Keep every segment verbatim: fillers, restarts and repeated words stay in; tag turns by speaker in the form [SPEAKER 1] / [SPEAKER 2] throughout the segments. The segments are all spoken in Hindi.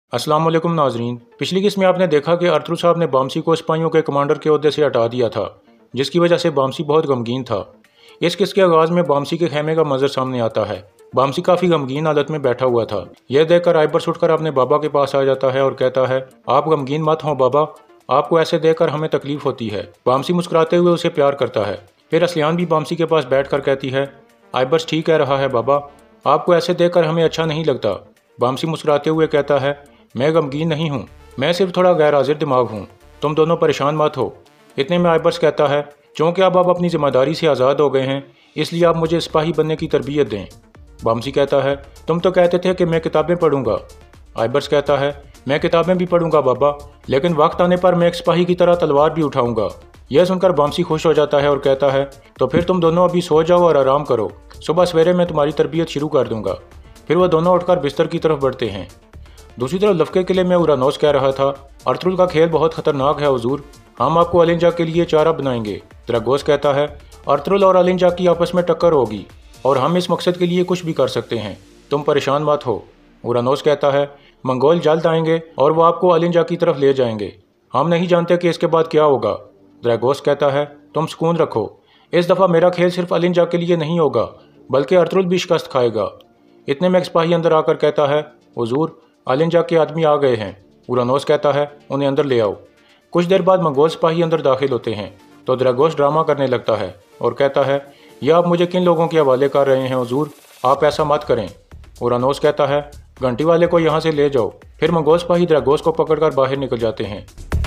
[SPEAKER 1] अस्सलाम वालेकुम नाजरीन। पिछली किस्त में आपने देखा कि अरतुल साहब ने बामसी को सिपाहियों के कमांडर के ओहदे से हटा दिया था, जिसकी वजह से बामसी बहुत गमगीन था। इस किस्त के आगाज़ में बामसी के खेमे का मंजर सामने आता है। बामसी काफ़ी गमगीन हालत में बैठा हुआ था। यह देखकर आइबर्स उठकर अपने बाबा के पास आ जाता है और कहता है, आप गमगीन मत हो बाबा, आपको ऐसे देखकर हमें तकलीफ होती है। बामसी मुस्कुराते हुए उसे प्यार करता है। फिर असलियान भी बामसी के पास बैठ कर कहती है, आइबर्स ठीक कह रहा है बाबा, आपको ऐसे देखकर हमें अच्छा नहीं लगता। बामसी मुस्कुराते हुए कहता है, मैं गमगीन नहीं हूँ, मैं सिर्फ थोड़ा गैर हाजिर दिमाग हूँ, तुम दोनों परेशान मत हो। इतने में आइबर्स कहता है, चूँकि अब आप अपनी जिम्मेदारी से आज़ाद हो गए हैं, इसलिए आप मुझे सिपाही बनने की तरबियत दें। बामसी कहता है, तुम तो कहते थे कि मैं किताबें पढ़ूंगा। आइबर्स कहता है, मैं किताबें भी पढ़ूंगा बाबा, लेकिन वक्त आने पर मैं एक सिपाही की तरह तलवार भी उठाऊंगा। यह सुनकर बामसी खुश हो जाता है और कहता है, तो फिर तुम दोनों अभी सो जाओ और आराम करो, सुबह सवेरे मैं तुम्हारी तरबियत शुरू कर दूंगा। फिर वह दोनों उठकर बिस्तर की तरफ बढ़ते हैं। दूसरी तरफ लफ्के किले में उरानोस कह रहा था, अरतुल का खेल बहुत खतरनाक है हुजूर, हम आपको अलिंजा के लिए चारा बनाएंगे। द्रागोस कहता है, अरतुल और अलिंजा की आपस में टक्कर होगी और हम इस मकसद के लिए कुछ भी कर सकते हैं, तुम परेशान मत हो। उरानोस कहता है, मंगोल जल्द आएंगे और वो आपको अलिंजा की तरफ ले जाएंगे, हम नहीं जानते कि इसके बाद क्या होगा। द्रागोस कहता है, तुम सुकून रखो, इस दफ़ा मेरा खेल सिर्फ अलिंजा के लिए नहीं होगा, बल्कि अरतुल भी शिकस्त खाएगा। इतने में एक सिपाही अंदर आकर कहता है, हुजूर अलिंजा के आदमी आ गए हैं। उरानोस कहता है, उन्हें अंदर ले आओ। कुछ देर बाद मंगोल सिपाही अंदर दाखिल होते हैं तो द्रागोस ड्रामा करने लगता है और कहता है, यह आप मुझे किन लोगों के हवाले कर रहे हैं हुजूर, आप ऐसा मत करें। उरानोस कहता है, घंटी वाले को यहाँ से ले जाओ। फिर मंगोल सिपाही द्रागोस को पकड़कर बाहर निकल जाते हैं।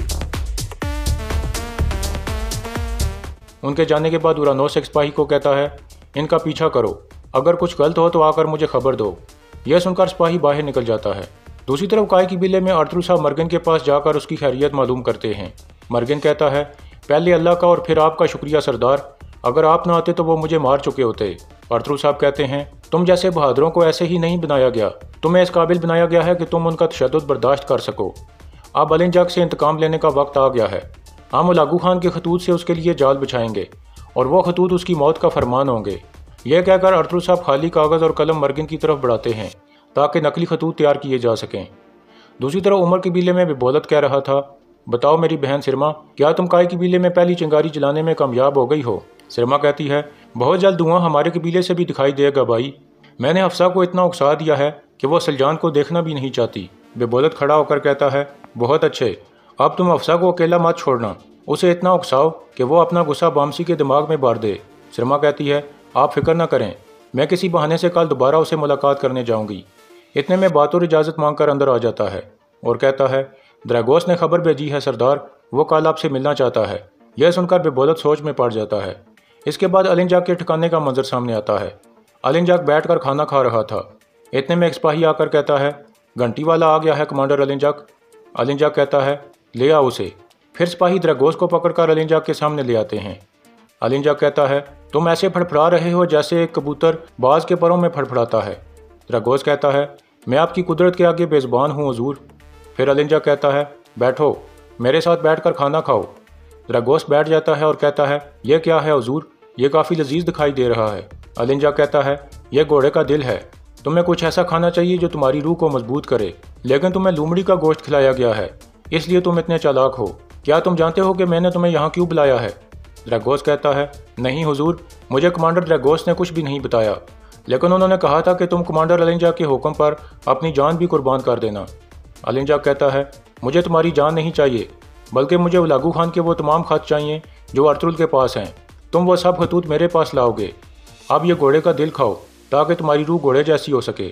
[SPEAKER 1] उनके जाने के बाद उरानोस एक सिपाही को कहता है, इनका पीछा करो, अगर कुछ गलत हो तो आकर मुझे खबर दो। यह सुनकर सिपाही बाहर निकल जाता है। दूसरी तरफ काय की बिले में अरतुल साहब मर्गन के पास जाकर उसकी खैरियत मालूम करते हैं। मर्गन कहता है, पहले अल्लाह का और फिर आपका शुक्रिया सरदार, अगर आप ना आते तो वो मुझे मार चुके होते। अरतुल साहब कहते हैं, तुम जैसे बहादुरों को ऐसे ही नहीं बनाया गया, तुम्हें इस काबिल बनाया गया है कि तुम उनका तशद्दुद बर्दाश्त कर सको। अब अलिंजा से इंतकाम लेने का वक्त आ गया है। हम उलागू खान के खतूत से उसके लिए जाल बिछाएंगे और वो खतूत उसकी मौत का फरमान होंगे। यह कहकर अरतुल साहब खाली कागज़ और कलम मर्गन की तरफ बढ़ाते हैं ताकि नकली खतूत तैयार किए जा सकें। दूसरी तरफ उमर कबीले में बिबोलत कह रहा था, बताओ मेरी बहन सिरमा, क्या तुम काय कबीले में पहली चिंगारी जलाने में कामयाब हो गई हो। सिरमा कहती है, बहुत जल्द धुआं हमारे कबीले से भी दिखाई देगा भाई, मैंने हफ्सा को इतना उकसा दिया है कि वह सलजान को देखना भी नहीं चाहती। बिबोलत खड़ा होकर कहता है, बहुत अच्छे, अब तुम हफ्सा को अकेला मत छोड़ना, उसे इतना उकसाओ कि वो अपना गुस्सा बामसी के दिमाग में बार दे। सिरमा कहती है, आप फिक्र न करें, मैं किसी बहाने से कल दोबारा उसे मुलाकात करने जाऊंगी। इतने में बातुर इजाज़त मांगकर अंदर आ जाता है और कहता है, द्रागोस ने खबर भेजी है सरदार, वो कल आपसे मिलना चाहता है। यह सुनकर बिबोलत सोच में पड़ जाता है। इसके बाद अलिंजाक के ठिकाने का मंजर सामने आता है। अलिंजाक बैठकर खाना खा रहा था। इतने में एक सिपाही आकर कहता है, घंटी वाला आ गया है कमांडर अलिंजाक। अलिंजाक कहता है, ले आओ उसे। फिर सिपाही द्रागोस को पकड़कर अलिंजाक के सामने ले आते हैं। अलिंजाक कहता है, तुम ऐसे फड़फड़ा रहे हो जैसे एक कबूतर बाज के परों में फड़फड़ाता है। द्रागोस कहता है, मैं आपकी कुदरत के आगे बेज़ुबान हूँ हुजूर। फिर अलिंजाक कहता है, बैठो, मेरे साथ बैठकर खाना खाओ। द्रागोस बैठ जाता है और कहता है, यह क्या है हुजूर, यह काफ़ी लजीज दिखाई दे रहा है। अलिंजाक कहता है, यह घोड़े का दिल है, तुम्हें कुछ ऐसा खाना चाहिए जो तुम्हारी रूह को मजबूत करे, लेकिन तुम्हें लूमड़ी का गोश्त खिलाया गया है, इसलिए तुम इतने चालाक हो। क्या तुम जानते हो कि मैंने तुम्हें यहाँ क्यों बुलाया है। द्रागोस कहता है, नहीं हुजूर, मुझे कमांडर द्रागोस ने कुछ भी नहीं बताया, लेकिन उन्होंने कहा था कि तुम कमांडर अलिंजा के हुक्म पर अपनी जान भी कुर्बान कर देना। अलिंजा कहता है, मुझे तुम्हारी जान नहीं चाहिए, बल्कि मुझे उलागू खान के वो तमाम खत चाहिए जो अरतुल के पास हैं। तुम वो सब खतूत मेरे पास लाओगे। अब ये घोड़े का दिल खाओ ताकि तुम्हारी रूह घोड़े जैसी हो सके।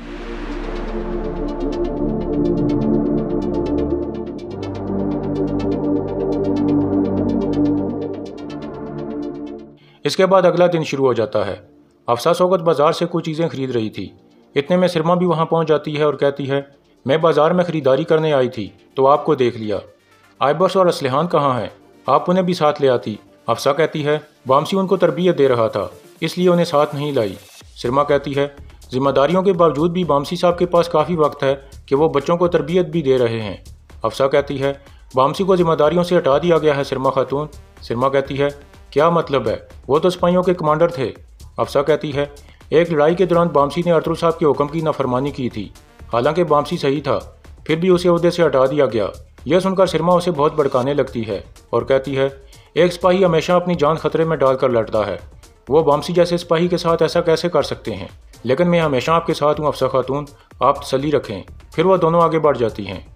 [SPEAKER 1] इसके बाद अगला दिन शुरू हो जाता है। अफसा सोगत बाजार से कुछ चीज़ें खरीद रही थी। इतने में सिरमा भी वहाँ पहुँच जाती है और कहती है, मैं बाजार में ख़रीदारी करने आई थी तो आपको देख लिया। आइबर्स और असलिहान कहाँ हैं, आप उन्हें भी साथ ले आती। अफसा कहती है, बामसी उनको तरबियत दे रहा था, इसलिए उन्हें साथ नहीं लाई। सिरमा कहती है, जिम्मेदारियों के बावजूद भी बामसी साहब के पास काफ़ी वक्त है कि वो बच्चों को तरबियत भी दे रहे हैं। अफसा कहती है, बामसी को जिम्मेदारियों से हटा दिया गया है सिरमा खातून। सिरमा कहती है, क्या मतलब है, वो तो सिपाहियों के कमांडर थे। अफसा कहती है, एक लड़ाई के दौरान बामसी ने अरतुल साहब के हुक्म की नाफरमानी की थी, हालांकि बामसी सही था, फिर भी उसे ओहदे से हटा दिया गया। यह सुनकर सिरमा उसे बहुत भड़काने लगती है और कहती है, एक सिपाही हमेशा अपनी जान खतरे में डालकर लड़ता है। वो बामसी जैसे सिपाही के साथ ऐसा कैसे कर सकते हैं? लेकिन मैं हमेशा आपके साथ हूँ अफसर खातून, आप तसल्ली रखें। फिर वह दोनों आगे बढ़ जाती हैं।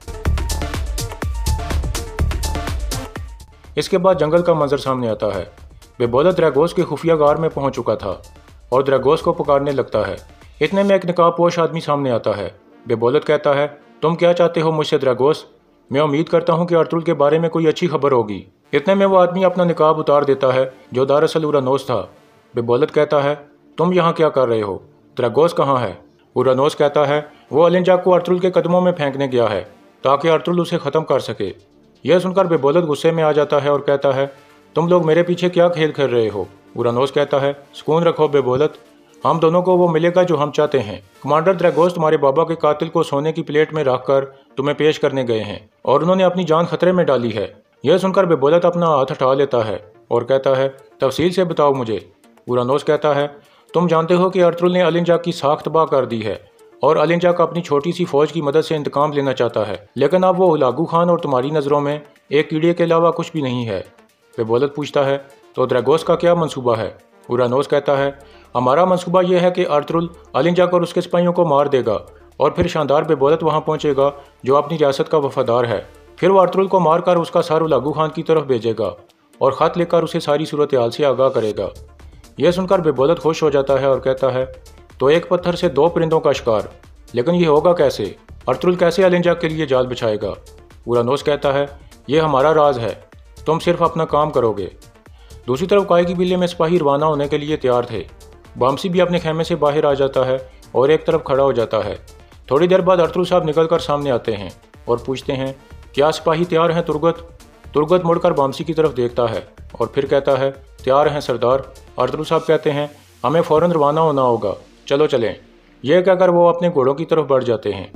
[SPEAKER 1] इसके बाद जंगल का मंजर सामने आता है। बेबोलत ड्रैगोस के खुफिया गार में पहुंच चुका था और ड्रैगोस को पुकारने लगता है। इतने में एक नकाबपोश आदमी सामने आता है। बेबोलत कहता है, तुम क्या चाहते हो मुझसे ड्रैगोस? मैं उम्मीद करता हूँ कि अर्तुल के बारे में कोई अच्छी खबर होगी। इतने में वो आदमी अपना निकाब उतार देता है जो दरअसल उरानोस था। बेबोलत कहता है, तुम यहाँ क्या कर रहे हो? ड्रैगोस कहाँ है? उरानोस कहता है, वो अलिंजाक को अर्तुल के कदमों में फेंकने गया है ताकि अर्तुल उसे ख़त्म कर सके। यह सुनकर बेबोलत गुस्से में आ जाता है और कहता है, तुम लोग मेरे पीछे क्या खेल खेल रहे हो? उरानोस कहता है, सुकून रखो बेबोलत, हम दोनों को वो मिलेगा जो हम चाहते हैं। कमांडर ड्रैगोस तुम्हारे बाबा के कातिल को सोने की प्लेट में रखकर तुम्हें पेश करने गए हैं और उन्होंने अपनी जान खतरे में डाली है। यह सुनकर बेबोलत अपना हाथ हटा लेता है और कहता है, तफसील से बताओ मुझे। उरानोस कहता है, तुम जानते हो कि अर्तुल ने अलिंजाक की साख तबाह कर दी है और अलिंजाक अपनी छोटी सी फौज की मदद से इंतकाम लेना चाहता है, लेकिन अब वो हुलागू खान और तुम्हारी नज़रों में एक कीड़े के अलावा कुछ भी नहीं है। बेबोलत पूछता है, तो ड्रैगोस का क्या मंसूबा है? उरानोस कहता है, हमारा मंसूबा यह है कि अर्तुल अलिंजाक और उसके सिपाहियों को मार देगा और फिर शानदार बेबोलत वहां पहुंचेगा जो अपनी रियासत का वफादार है। फिर वो अर्तुल को मारकर उसका सर हुलागू खान की तरफ भेजेगा और ख़त लेकर उसे सारी सूरत हाल से आगाह करेगा। यह सुनकर बेबोलत खुश हो जाता है और कहता है, तो एक पत्थर से दो परिंदों का शिकार, लेकिन ये होगा कैसे? अर्तुल कैसे अलिंजाक के लिए जाल बिछाएगा? उरानोस कहता है, यह हमारा राज है, तुम सिर्फ अपना काम करोगे। दूसरी तरफ काय की बिल्ले में सिपाही रवाना होने के लिए तैयार थे। बामसी भी अपने खेमे से बाहर आ जाता है और एक तरफ खड़ा हो जाता है। थोड़ी देर बाद अर्तुल साहब निकलकर सामने आते हैं और पूछते हैं, क्या सिपाही तैयार हैं तुर्गत? तुर्गत मुड़कर बामसी की तरफ देखता है और फिर कहता है, तैयार हैं सरदार। अर्तुल साहब कहते हैं, हमें फ़ौरन रवाना होना होगा, चलो चलें। यह कहकर वो अपने घोड़ों की तरफ बढ़ जाते हैं।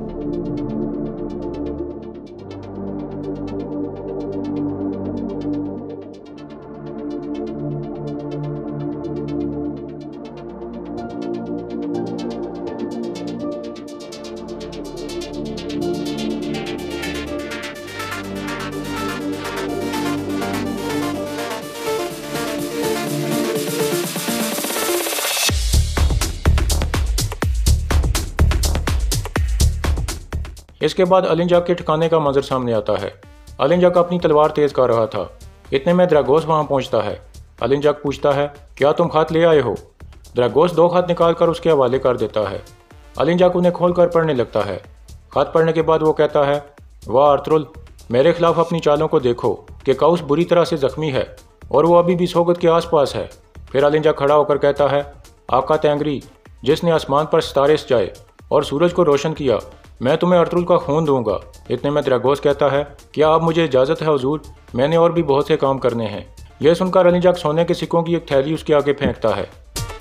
[SPEAKER 1] इसके बाद अलिंजाक के ठिकाने का मंजर सामने आता है। अलिंजाक अपनी तलवार तेज कर रहा था। इतने में ड्रैगोस वहां पहुंचता है। अलिंजाक पूछता है, क्या तुम खत ले आए हो? ड्रैगोस दो खत निकाल कर उसके हवाले कर देता है। अलिंजाक उन्हें खोलकर पढ़ने लगता है। खत पढ़ने के बाद वो कहता है, वाह अर्तुल, मेरे खिलाफ अपनी चालों को देखो कि काउस बुरी तरह से जख्मी है और वो अभी भी सोगत के आसपास है। फिर अलिंजाक खड़ा होकर कहता है, आका तेंगरी, जिसने आसमान पर सितारे सजाए और सूरज को रोशन किया, मैं तुम्हें अर्तुल का खून दूंगा। इतने में ड्रैगोस कहता है, क्या आप मुझे इजाज़त है हुजूर, मैंने और भी बहुत से काम करने हैं। यह सुनकर अलिंजाक सोने के सिक्कों की एक थैली उसके आगे फेंकता है।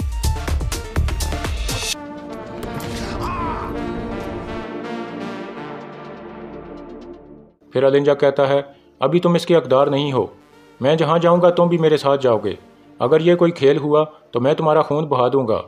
[SPEAKER 1] फिर अलिंजाक कहता है, अभी तुम इसके हकदार नहीं हो, मैं जहां जाऊंगा तुम भी मेरे साथ जाओगे। अगर यह कोई खेल हुआ तो मैं तुम्हारा खून बहा दूंगा।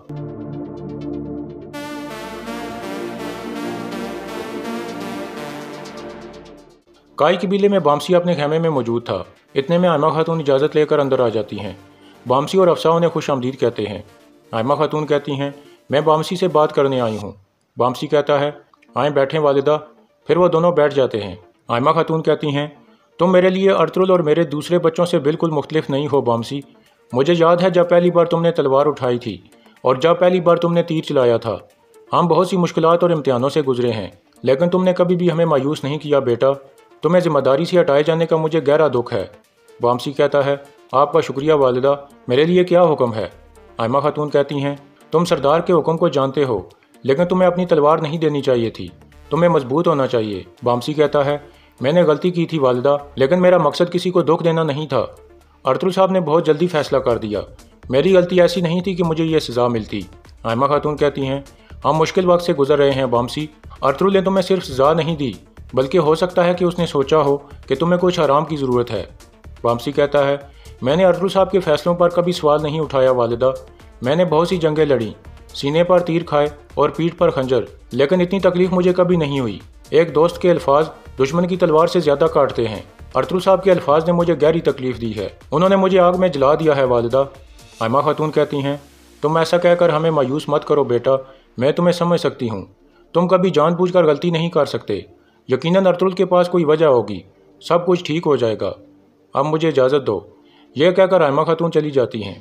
[SPEAKER 1] काय की बिल्ले में बामसी अपने खेमे में मौजूद था। इतने में आयमा खातून इजाज़त लेकर अंदर आ जाती हैं। बामसी और अफसा उन्हें खुश आमदीद कहते हैं। आयमा खातून कहती हैं, मैं बामसी से बात करने आई हूँ। बामसी कहता है, आए बैठें वालिदा। फिर वो दोनों बैठ जाते हैं। आयमा खातून कहती हैं, तुम मेरे लिए अर्तुल और मेरे दूसरे बच्चों से बिल्कुल मुख्तलिफ नहीं हो बामसी। मुझे याद है जब पहली बार तुमने तलवार उठाई थी और जब पहली बार तुमने तीर चलाया था। हम बहुत सी मुश्किलात और इम्तिहानों से गुजरे हैं, लेकिन तुमने कभी भी हमें मायूस नहीं किया बेटा। तुम्हें जिम्मेदारी से हटाए जाने का मुझे गहरा दुख है। बामसी कहता है, आपका शुक्रिया वालिदा, मेरे लिए क्या हुक्म है? आयमा खातून कहती हैं, तुम सरदार के हुक्म को जानते हो, लेकिन तुम्हें अपनी तलवार नहीं देनी चाहिए थी, तुम्हें मजबूत होना चाहिए। बामसी कहता है, मैंने गलती की थी वालिदा, लेकिन मेरा मकसद किसी को दुख देना नहीं था। अर्तुल साहब ने बहुत जल्दी फैसला कर दिया। मेरी गलती ऐसी नहीं थी कि मुझे ये सज़ा मिलती। आयमा खातून कहती हैं, हम मुश्किल वक्त से गुजर रहे हैं बामसी। अर्तुल ने तुम्हें सिर्फ सज़ा नहीं दी, बल्कि हो सकता है कि उसने सोचा हो कि तुम्हें कुछ आराम की ज़रूरत है। बामसी कहता है, मैंने अर्तुल साहब के फैसलों पर कभी सवाल नहीं उठाया वालिदा। मैंने बहुत सी जंगें लड़ी, सीने पर तीर खाए और पीठ पर खंजर, लेकिन इतनी तकलीफ मुझे कभी नहीं हुई। एक दोस्त के अल्फाज दुश्मन की तलवार से ज्यादा काटते हैं। अरतुल साहब के अल्फाज ने मुझे गहरी तकलीफ दी है। उन्होंने मुझे आग में जला दिया है वालिदा। आयमा खातून कहती हैं, तुम ऐसा कहकर हमें मायूस मत करो बेटा, मैं तुम्हें समझ सकती हूँ। तुम कभी जानबूझकर गलती नहीं कर सकते। यकीनन अरतुल के पास कोई वजह होगी, सब कुछ ठीक हो जाएगा। अब मुझे इजाज़त दो। यह कहकर आयमा खातून चली जाती हैं।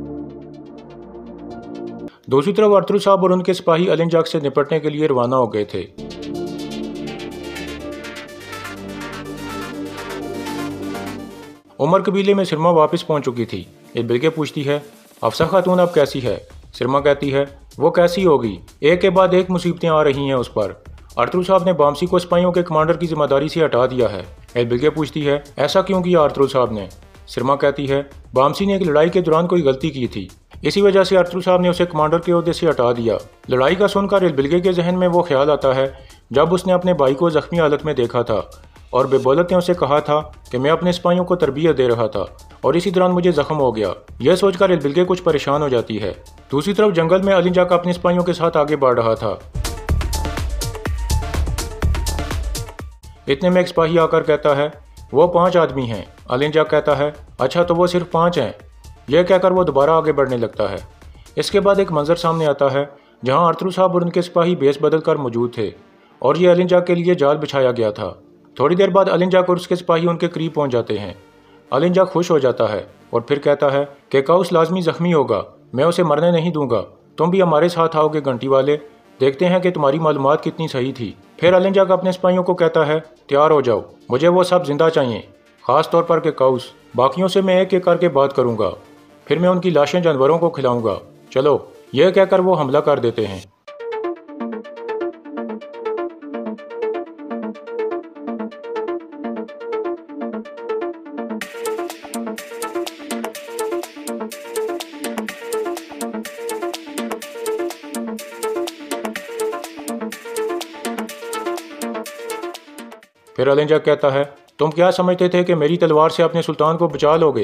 [SPEAKER 1] दूसरी तरफ अरतुल साहब और उनके सिपाही अलिन जाग से निपटने के लिए रवाना हो गए थे। उमर कबीले में सिरमा वापस पहुंच चुकी थी। बिल्के पूछती है, अफसा खातून अब कैसी है? सिरमा कहती है, वो कैसी होगी, एक के बाद एक मुसीबतें आ रही हैं उस पर। अरतुल साहब ने बामसी को सिपाहियों के कमांडर की जिम्मेदारी से हटा दिया है। बिल्के पूछती है, ऐसा क्यों किया अरतुल साहब ने? सिरमा कहती है, बामसी ने एक लड़ाई के दौरान कोई गलती की थी, इसी वजह से अरतुल साहब ने उसे कमांडर के ओहदे से हटा दिया। लड़ाई का सुनकर बिल्के के जहन में वो ख्याल आता है जब उसने अपने भाई को जख्मी हालत में देखा था और बेबोलत ने उसे कहा था कि मैं अपने सिपाहियों को तरबियत दे रहा था और इसी दौरान मुझे जख्म हो गया। यह सोचकर बिल्के कुछ परेशान हो जाती है। दूसरी तरफ जंगल में अलिन जाग अपने सिपाहियों के साथ आगे बढ़ रहा था। इतने में एक सिपाही आकर कहता है, वो पांच आदमी हैं। अलिन जाग कहता है, अच्छा तो वो सिर्फ पांच हैं। यह कहकर वो दोबारा आगे बढ़ने लगता है। इसके बाद एक मंजर सामने आता है जहां अरतुल साहब और उनके सिपाही बेस बदल कर मौजूद थे और ये अलिन जाग के लिए जाल बिछाया गया था। थोड़ी देर बाद अलिन जाग और उसके सिपाही उनके करीब पहुंच जाते हैं। अलिन जाग खुश हो जाता है और फिर कहता है कि काउस लाजमी जख्मी होगा, मैं उसे मरने नहीं दूंगा। तुम भी हमारे साथ आओगे घंटी वाले, देखते हैं कि तुम्हारी मालूमात कितनी सही थी। फिर अलिन जाग अपने सिपाहियों को कहता है, तैयार हो जाओ, मुझे वो सब जिंदा चाहिए, खास तौर पर के काउस। बाकियों से मैं एक एक करके बात करूंगा, फिर मैं उनकी लाशें जानवरों को खिलाऊंगा। चलो, यह कहकर वो हमला कर देते हैं। फिर अलिन जाग कहता है, तुम क्या समझते थे कि मेरी तलवार से अपने सुल्तान को बचा लोगे?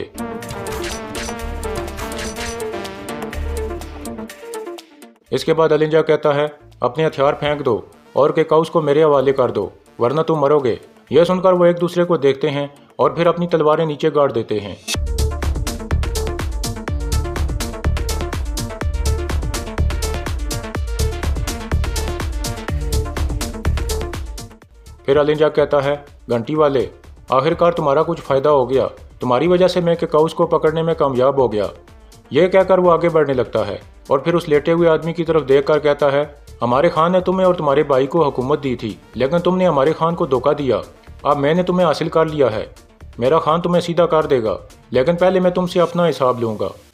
[SPEAKER 1] इसके बाद अलिन जाग कहता है, अपने हथियार फेंक दो और के काउस को मेरे हवाले कर दो, वरना तुम मरोगे। यह सुनकर वो एक दूसरे को देखते हैं और फिर अपनी तलवारें नीचे गाड़ देते हैं। फिर अलिन जाग कहता है, घंटी वाले, आखिरकार तुम्हारा कुछ फायदा हो गया, तुम्हारी वजह से मैं के काउस को पकड़ने में कामयाब हो गया। यह कहकर वो आगे बढ़ने लगता है और फिर उस लेटे हुए आदमी की तरफ देखकर कहता है, हमारे खान ने तुम्हें और तुम्हारे भाई को हुकूमत दी थी, लेकिन तुमने हमारे खान को धोखा दिया। अब मैंने तुम्हें हासिल कर लिया है, मेरा खान तुम्हें सीधा कर देगा, लेकिन पहले मैं तुमसे अपना हिसाब लूंगा।